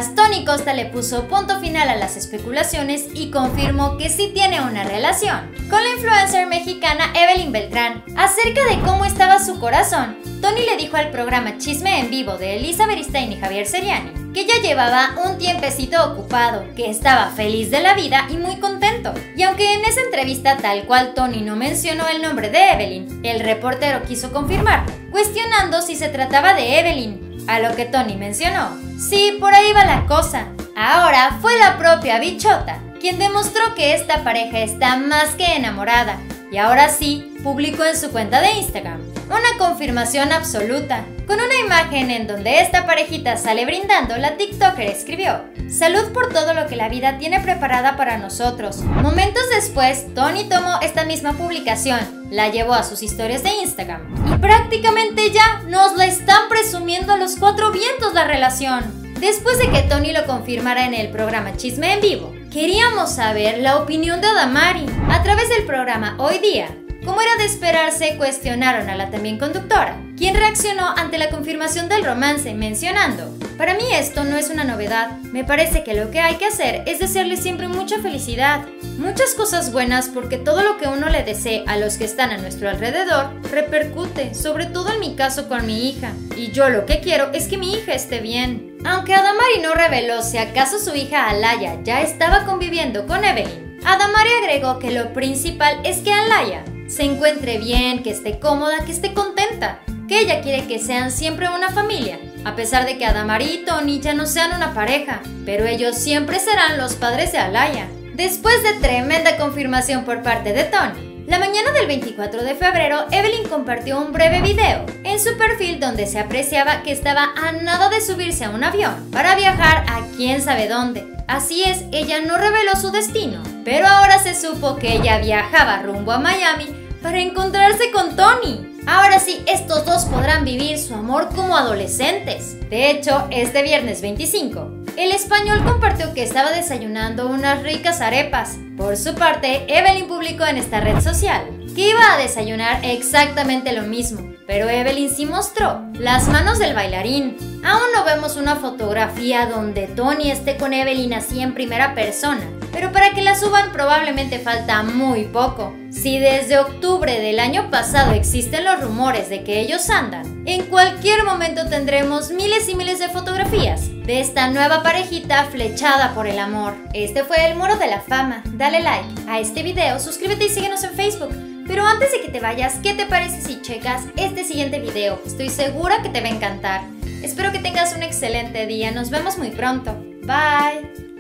días, Tony Costa le puso punto final a las especulaciones y confirmó que sí tiene una relación con la influencer mexicana Evelyn Beltrán. Acerca de cómo estaba su corazón, Tony le dijo al programa Chisme en Vivo de Elisa Beristain y Javier Seriani que ya llevaba un tiempecito ocupado, que estaba feliz de la vida y muy contento. Y aunque en esa entrevista tal cual Tony no mencionó el nombre de Evelyn, el reportero quiso confirmarlo, cuestionando si se trataba de Evelyn, a lo que Tony mencionó: sí, por ahí va la cosa. Ahora fue la propia bichota quien demostró que esta pareja está más que enamorada, y ahora sí publicó en su cuenta de Instagram una confirmación absoluta. Con una imagen en donde esta parejita sale brindando, la TikToker escribió: salud por todo lo que la vida tiene preparada para nosotros. Momentos después, Tony tomó esta misma publicación, la llevó a sus historias de Instagram y prácticamente ya nos la están presumiendo a los cuatro vientos la relación. Después de que Tony lo confirmara en el programa Chisme en Vivo, queríamos saber la opinión de Adamari. A través del programa Hoy Día, como era de esperarse, cuestionaron a la también conductora, quien reaccionó ante la confirmación del romance, mencionando: para mí esto no es una novedad, me parece que lo que hay que hacer es desearle siempre mucha felicidad, muchas cosas buenas, porque todo lo que uno le desee a los que están a nuestro alrededor repercute, sobre todo en mi caso con mi hija, y yo lo que quiero es que mi hija esté bien. Aunque Adamari no reveló si acaso su hija Alaya ya estaba conviviendo con Evelyn, Adamari agregó que lo principal es que Alaya se encuentre bien, que esté cómoda, que esté contenta, que ella quiere que sean siempre una familia, a pesar de que Adamari y Tony ya no sean una pareja, pero ellos siempre serán los padres de Alaya. Después de tremenda confirmación por parte de Tony, la mañana del 24 de febrero, Evelyn compartió un breve video en su perfil donde se apreciaba que estaba a nada de subirse a un avión para viajar a quién sabe dónde. Así es, ella no reveló su destino, pero ahora se supo que ella viajaba rumbo a Miami para encontrarse con Tony. Ahora sí, estos dos podrán vivir su amor como adolescentes. De hecho, este viernes 25, el español compartió que estaba desayunando unas ricas arepas. Por su parte, Evelyn publicó en esta red social que iba a desayunar exactamente lo mismo, pero Evelyn sí mostró las manos del bailarín. Aún no vemos una fotografía donde Tony esté con Evelyn así en primera persona, pero para que la suban probablemente falta muy poco. Si desde octubre del año pasado existen los rumores de que ellos andan, en cualquier momento tendremos miles y miles de fotografías de esta nueva parejita flechada por el amor. Este fue el Muro de la Fama. Dale like a este video, suscríbete y síguenos en Facebook. Pero antes de que te vayas, ¿qué te parece si checas este siguiente video? Estoy segura que te va a encantar. Espero que tengas un excelente día. Nos vemos muy pronto. Bye.